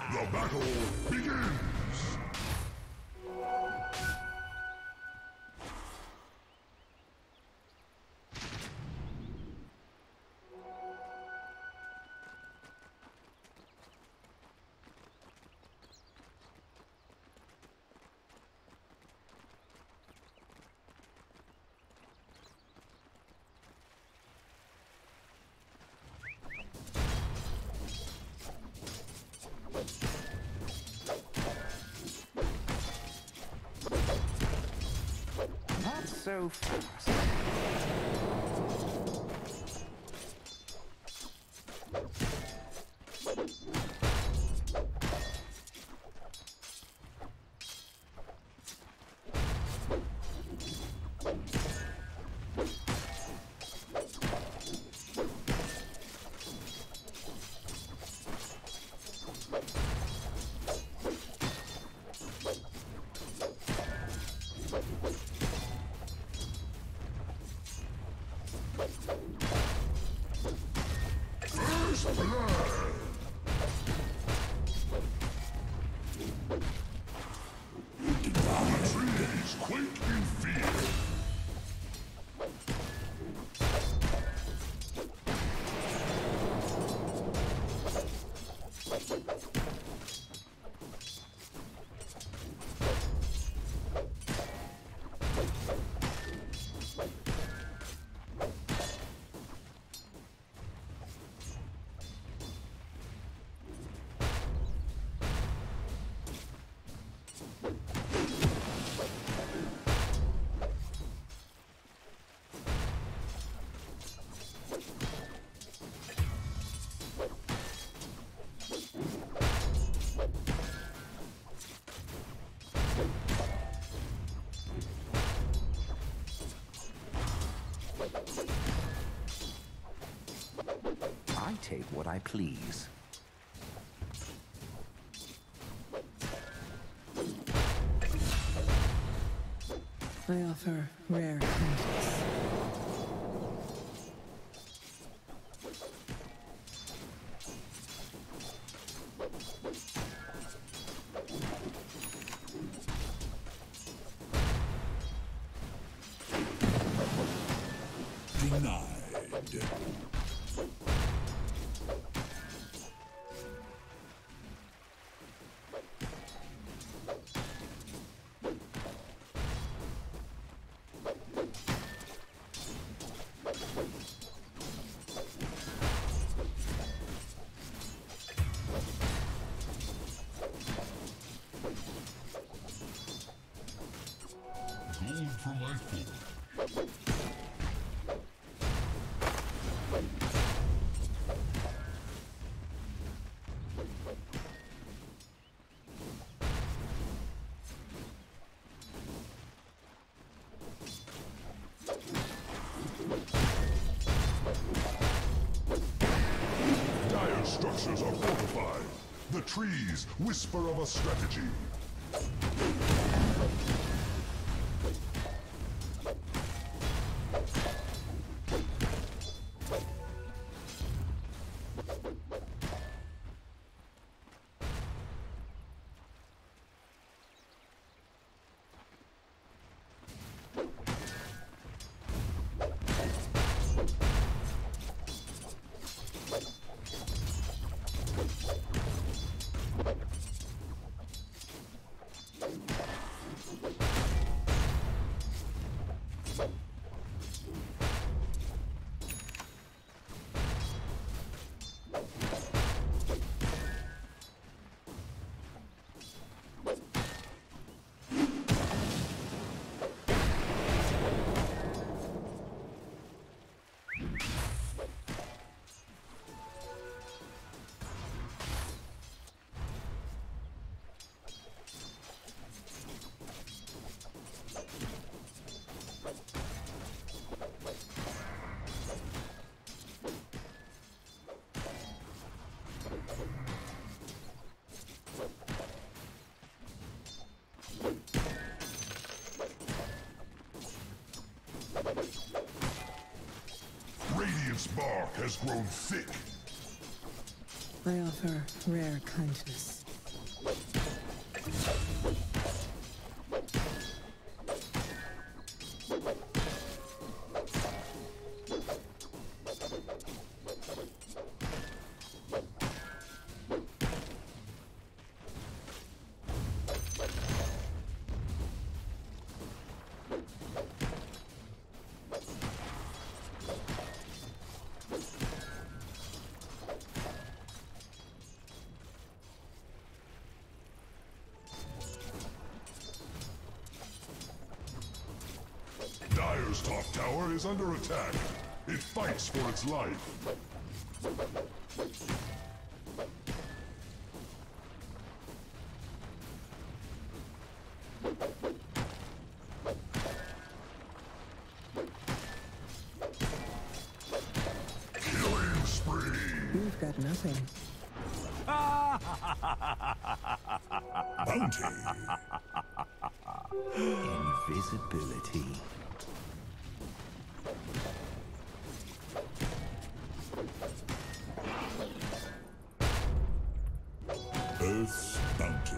The battle begins! Not so fast. First blood! The trees quake in fear. I take what I please. I offer rare kindness. Denied. Gold for my food. Dire structures are fortified. The trees whisper of a strategy. Radiant's bark has grown thick. I offer rare kindness. Dire's top tower is under attack. It fights for its life. Killing spree. You've got nothing. Bounty. Invisibility. Earth's bounty.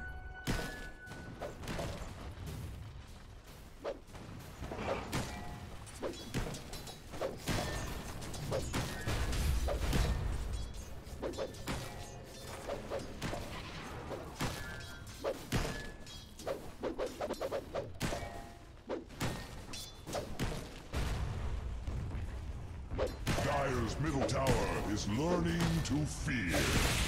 Dire's middle tower is learning to fear.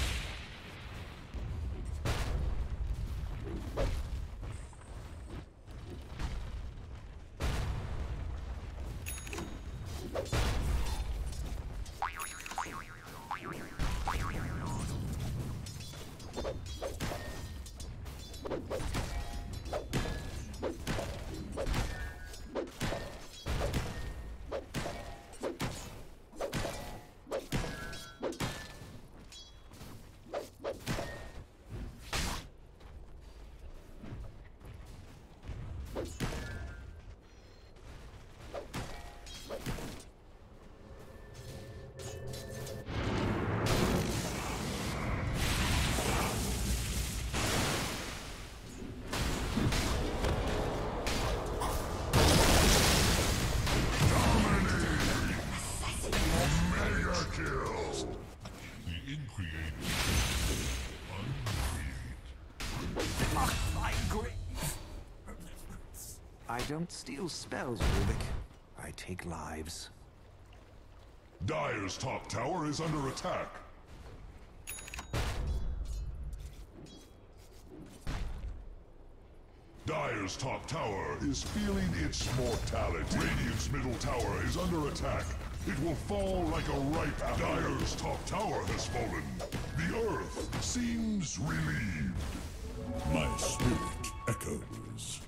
I don't steal spells, Rubik. I take lives. Dire's top tower is under attack. Dire's top tower is feeling its mortality. Radiant's middle tower is under attack. It will fall like a ripe apple. Dire's top tower has fallen. The earth seems relieved. My spirit echoes.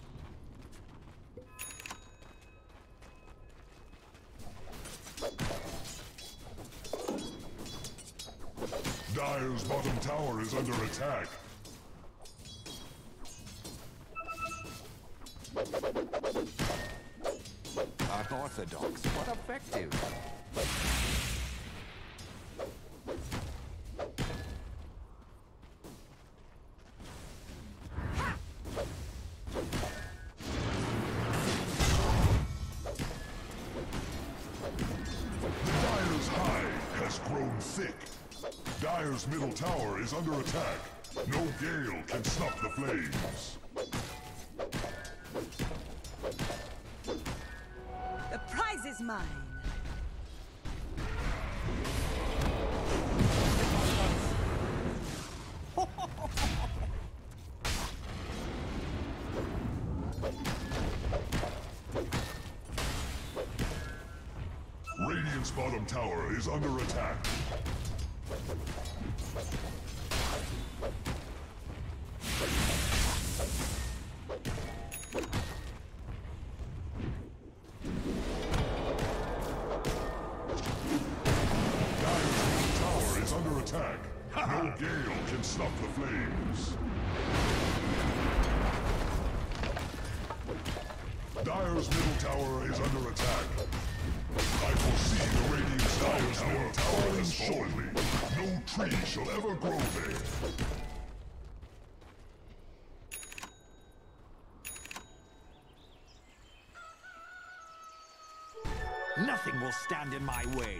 Dire's bottom tower is under attack. Unorthodox, but effective. Dire's hide has grown thick. Dire's middle tower is under attack. No gale can stop the flames. The prize is mine. Radiant's bottom tower is under attack. Attack. No gale can stop the flames. Dire's middle tower is under attack. I foresee the Radiant's Dire's middle tower has fallen. No tree shall ever grow there. Nothing will stand in my way.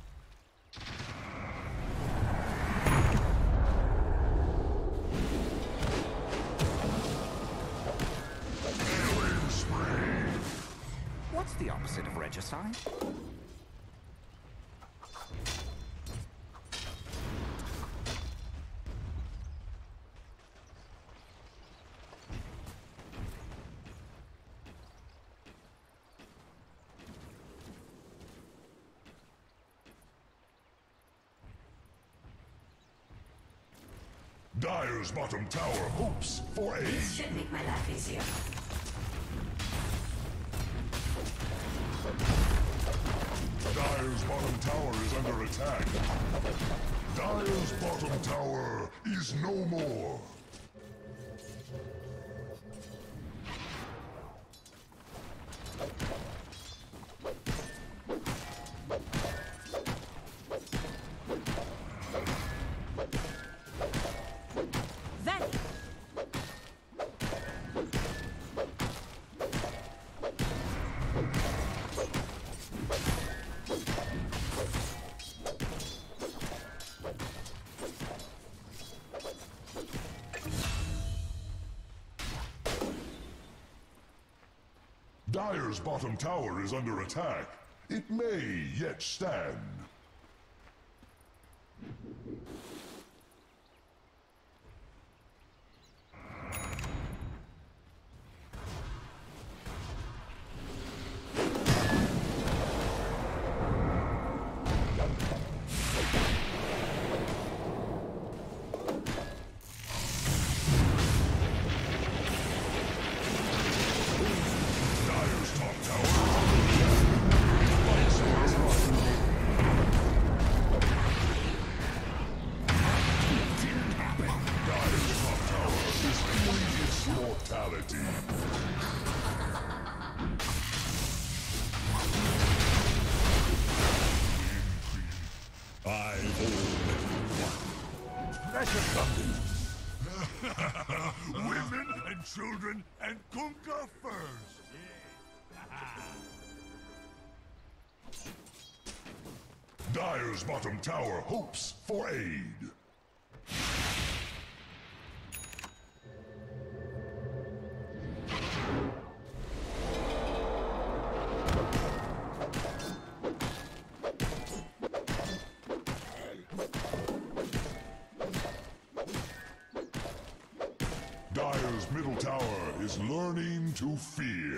What's the opposite of regicide? Dire's bottom tower hopes for aid. This should make my life easier. Dire's bottom tower is under attack. Dire's bottom tower is no more. Dire's bottom tower is under attack. It may yet stand. Women and children and Gunga furs. Dire's bottom tower hopes for aid. Dire's middle tower is learning to fear.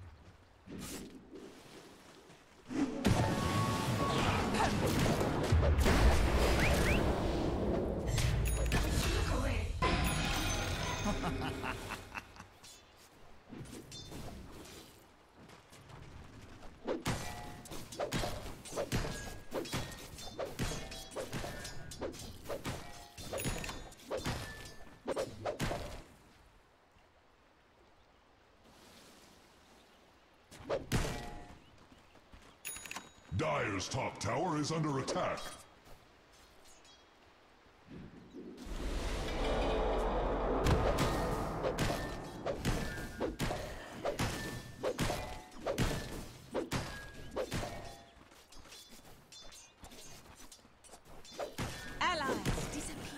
Dire's top tower is under attack. Allies disappear.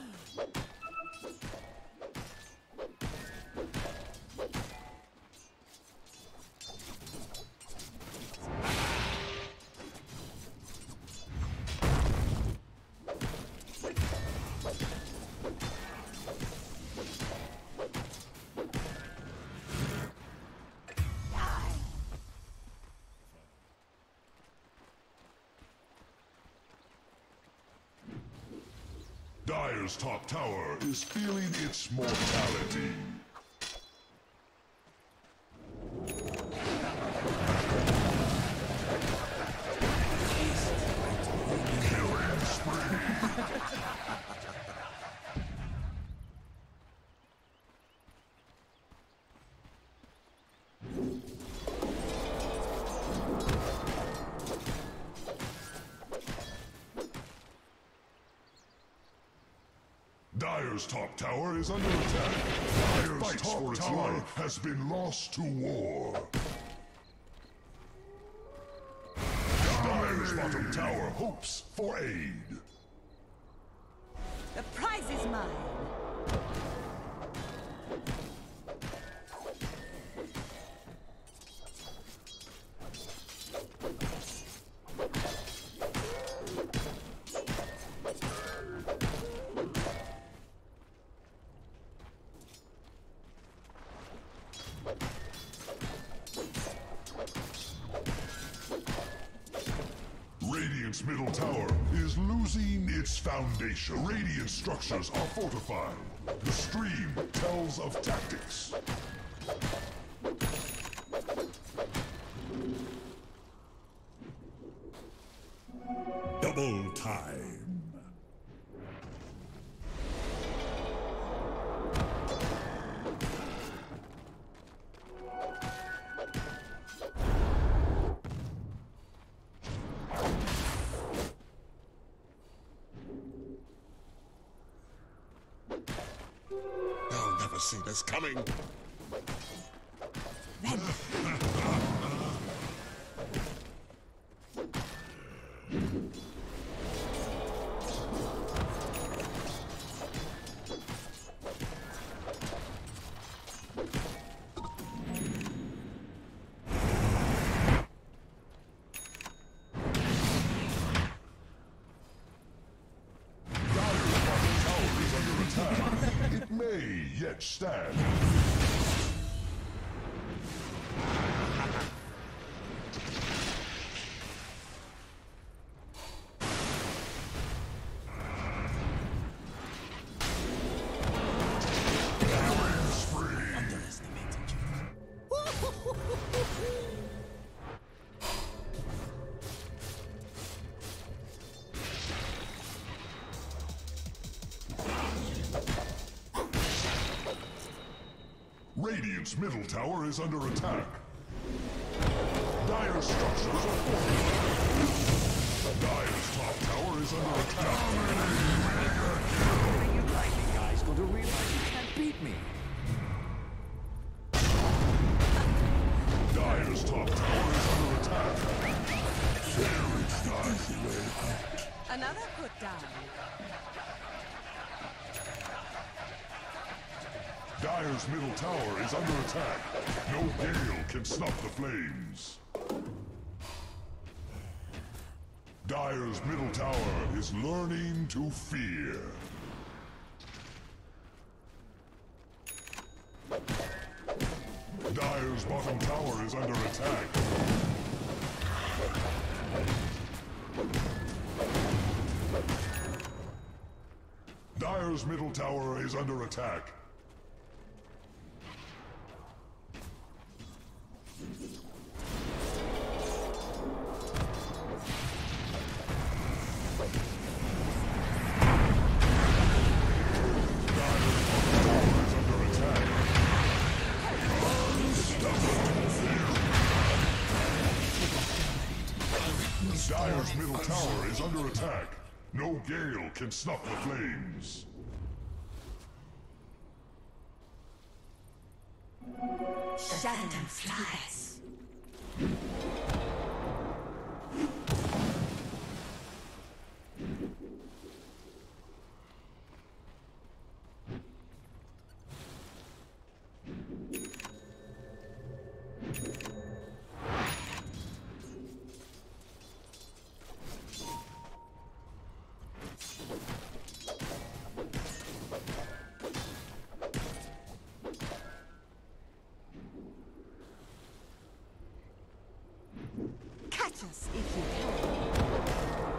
Dire's top tower is feeling its mortality. Killing spree. Dire's top tower is under attack. Dire's top tower has been lost to war. Dire's bottom tower hopes for aid. The prize is mine. Radiant's middle tower is losing its foundation. Radiant structures are fortified. The stream tells of tactics. Double time. They'll never see this coming. It may yet stand. Radiant's middle tower is under attack. Dire's structures are fortified. Dire's top tower is under attack. Are you likely guys going to realize you can't beat me? Dire's top tower is under attack. There is not the way out. Another put down. Dire's middle tower is under attack. No gale can snuff the flames. Dire's middle tower is learning to fear. Dire's bottom tower is under attack. Dire's middle tower is under attack. Dire's middle tower is under attack. No gale can snuff the flames. Shadow flies. Catch us if you can.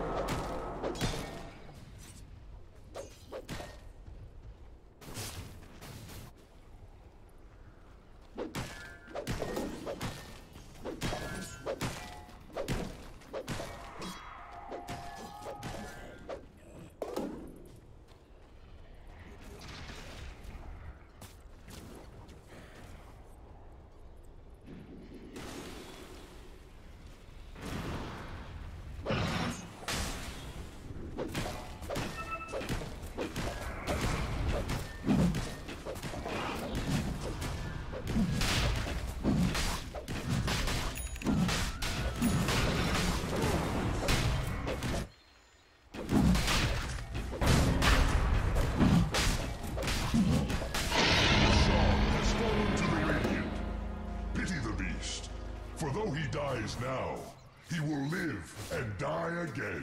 For though he dies now, he will live and die again.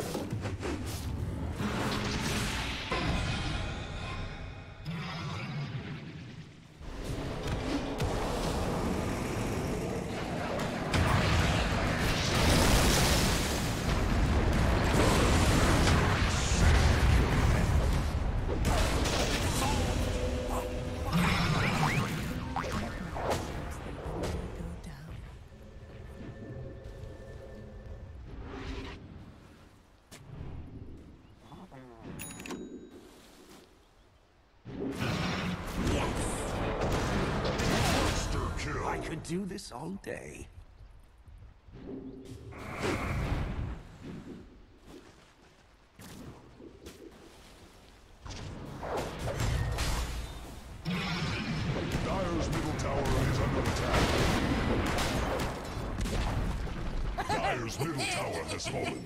could do this all day. Dire's middle tower is under attack. Dire's middle tower has fallen.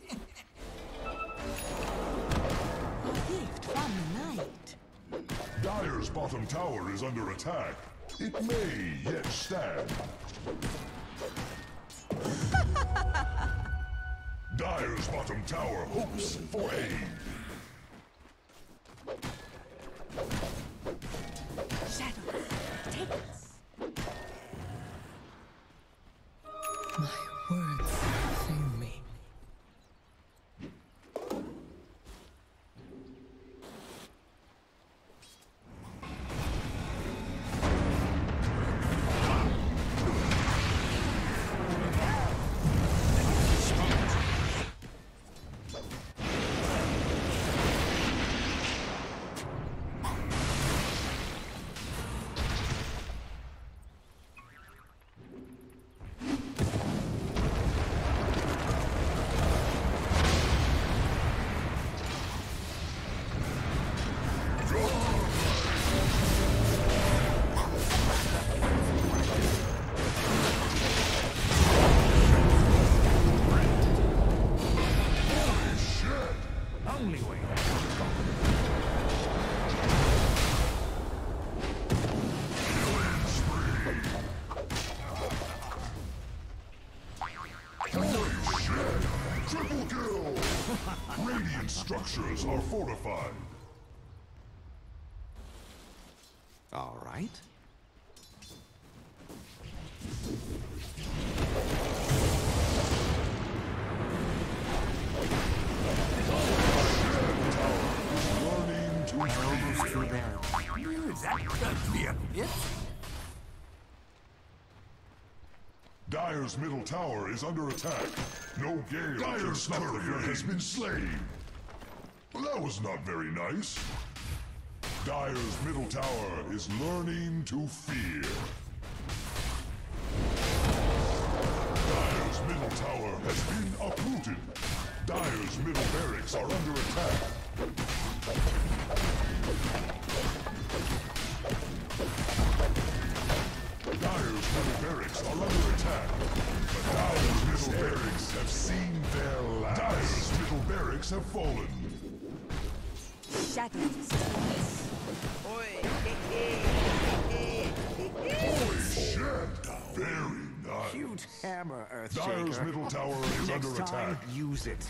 A gift from the night. Dire's bottom tower is under attack. It may yet stand. Dire's bottom tower hopes for aid. Shadows, take us. My words fail me. Only way. Triple kill! Radiant structures are fortified. All right. Learning to Almost through fear. there. That does me a bit. Dire's middle tower is under attack. No gale can stop the flame has been slain. Well, that was not very nice. Dire's middle tower is learning to fear. Dire's middle tower has been uprooted. Dire's middle barracks are under attack. Dire's middle barracks are under attack. But Dire's middle barracks have seen their last. Dire's middle barracks have fallen. Shadows, take us. Holy shit! Very nice. Cute hammer, Dire's Earthshaker. middle tower is Next under time, attack. use it.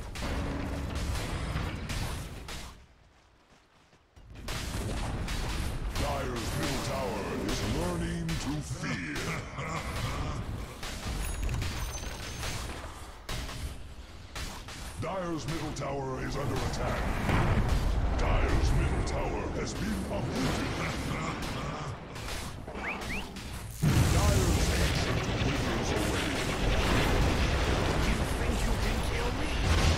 Dire's middle tower is learning to fear. Dire's middle tower is under attack. Dire's middle tower has been uprooted. Dire's ancient withers away. You think you can kill me?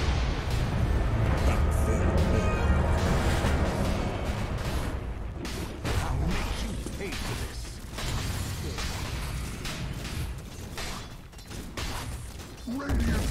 I'll make you pay for this. Radiant